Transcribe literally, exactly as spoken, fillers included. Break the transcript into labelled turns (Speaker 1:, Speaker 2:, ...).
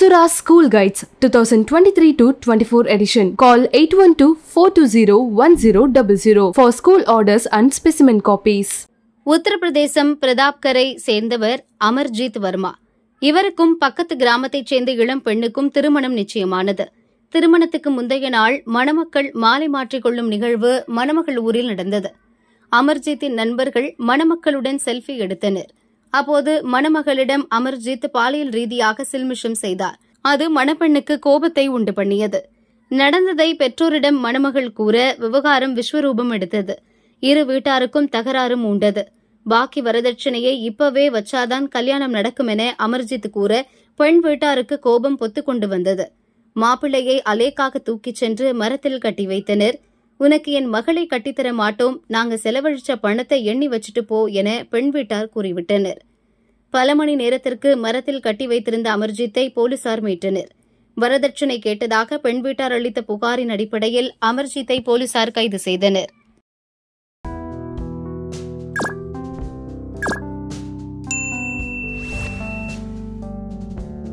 Speaker 1: Apsara School Guides twenty twenty-three to twenty-four edition. Call eight one two, four two zero, one zero zero zero for school orders and specimen copies.
Speaker 2: Uttar Pradesh பிரதாப்கரை சேர்ந்தவர் அமர்ஜீத் வர்மா. இவருக்கும் பக்கத்து கிராமத்தைச் சேர்ந்த இளம் பெண்ணுக்கும் திருமணம் நிச்சயமானது. திருமணத்துக்கு முந்தைய நாள் மணமக்கள் மாலை மாற்றிக்கொள்ளும் நிகழ்வு மணமகள் ஊரில் நடந்தது. அமர்ஜீத்தின் நண்பர்கள் மணமக்களுடன் செல்ஃபி எடுத்தனர். அப்போது மணமகளிடம் அமர்ஜீத் பாலியல் ரீதியாக சில்மிஷம் செய்தார். அது மணப்பெண்ணுக்கு கோபத்தை உண்டு பண்ணியது. நடந்ததை பெற்றோரிடம் மணமகள் கூற விவகாரம் விஸ்வரூபம் எடுத்தது. இரு வீட்டாருக்கும் தகராறும் உண்டது. பாக்கி வரதட்சணையை இப்பவே வச்சாதான் கல்யாணம் நடக்கும் என அமர்ஜித் கூற பெண் வீட்டாருக்கு கோபம் பொத்து கொண்டு வந்தது. மாப்பிள்ளையை அலேக்காக தூக்கிச் சென்று மரத்தில் கட்டி வைத்தனர். உனக்கு என் மகளை கட்டித்தர மாட்டோம், நாங்க செலவழிச்ச பணத்தை எண்ணி வச்சுட்டு போ என பெண் வீட்டார் கூறிவிட்டனர். பல மணி நேரத்திற்கு மரத்தில் கட்டி வைத்திருந்த அமர்ஜித்தை போலீசார் மீட்டனர். வரதட்சணை கேட்டதாக பெண் வீட்டார் அளித்த புகாரின் அடிப்படையில் அமர்ஜித்தை போலீசார் கைது செய்தனர்.